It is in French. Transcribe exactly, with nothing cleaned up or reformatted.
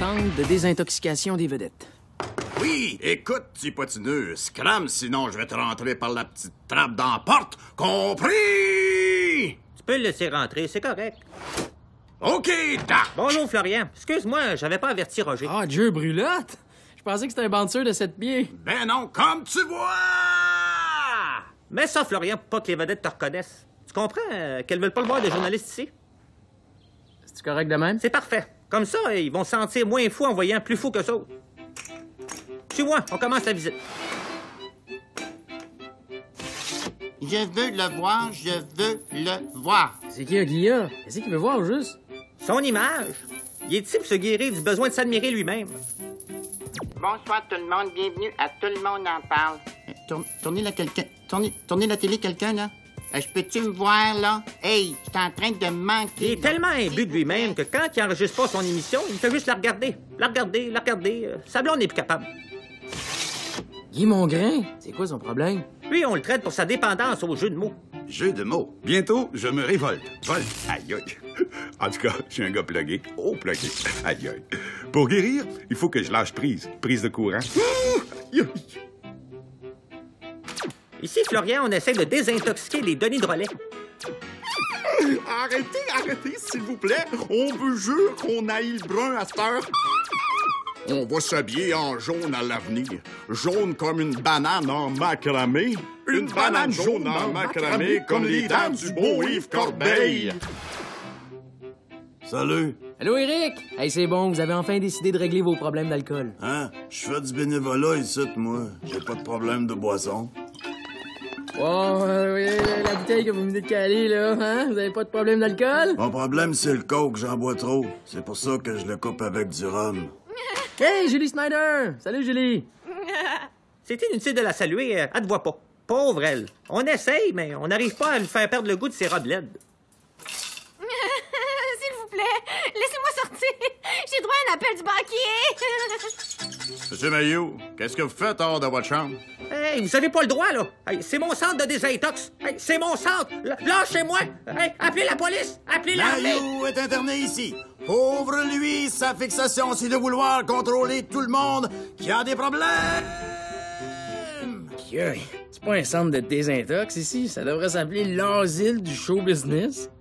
centre de désintoxication des vedettes. Oui, écoute, petit potineux, scram, sinon je vais te rentrer par la petite trappe dans la porte. Compris? Tu peux le laisser rentrer, c'est correct. OK, Doc. Bonjour, Florian. Excuse-moi, j'avais pas averti Roger. Ah, Dieu brûlotte! Je pensais que c'était un bouncer de sept pieds. Ben non, comme tu vois! Mets ça, Florian, pour pas que les vedettes te reconnaissent. Tu comprends euh, qu'elles veulent pas le voir des journalistes ici? C'est-tu correct de même? C'est parfait. Comme ça, ils vont se sentir moins fous en voyant plus fous que ça. Suis-moi, on commence la visite. Je veux le voir, je veux le voir. C'est qui, Guilla? Qu'est-ce qu'il veut voir, juste? Son image. Il est ici pour se guérir du besoin de s'admirer lui-même. Bonsoir tout le monde, bienvenue à Tout le monde en parle. Euh, tourne- Tournez la quelqu'un. Tournez, tournez la télé quelqu'un, là. Euh, je peux-tu me voir, là? Hey, je suis en train de manquer. Il est tellement imbu de lui-même que quand il enregistre pas son émission, il fait juste la regarder. La regarder, la regarder. Euh, Sa blonde n'est plus capable. Guy Mongrain? C'est quoi son problème? Lui, on le traite pour sa dépendance au jeu de mots. Jeu de mots. Bientôt, je me révolte. Volte. Aïe, aïe. En tout cas, je suis un gars plugué. Oh, plugué. Aïe, aïe. Pour guérir, il faut que je lâche prise. Prise de courant. Aïe, aïe. Ici, Florian, on essaie de désintoxiquer les Denis de relais. Arrêtez, arrêtez, s'il vous plaît. On veut jure qu'on aille le brun à cette heure. On va s'habiller en jaune à l'avenir. Jaune comme une banane en macramé. Une banane jaune en macramé comme les dents du beau Yves Corbeil. Salut. Allô, Eric? Hey, c'est bon, vous avez enfin décidé de régler vos problèmes d'alcool. Hein? Je fais du bénévolat ici, moi. J'ai pas de problème de boisson. Oh, euh, oui, la bouteille que vous venez de caler, là, hein? Vous avez pas de problème d'alcool? Mon problème, c'est le coke. J'en bois trop. C'est pour ça que je le coupe avec du rhum. Hey, Julie Snyder! Salut, Julie! C'est inutile de la saluer, euh, elle te voit pas. Pauvre elle. On essaye, mais on n'arrive pas à lui faire perdre le goût de ses robes L E D. S'il vous plaît, laissez-moi sortir. J'ai droit à un appel du banquier. Monsieur Mailloux, qu'est-ce que vous faites hors de votre chambre? Hey, vous avez pas le droit, là. Hey, c'est mon centre de désintox. Hey, c'est mon centre. L- Lâchez-moi. Hey, appelez la police. Appelez l'armée. Maillot est interné ici. Pauvre lui, sa fixation, c'est de vouloir contrôler tout le monde qui a des problèmes. Aïe, c'est pas un centre de désintox ici. Ça devrait s'appeler l'asile du show business.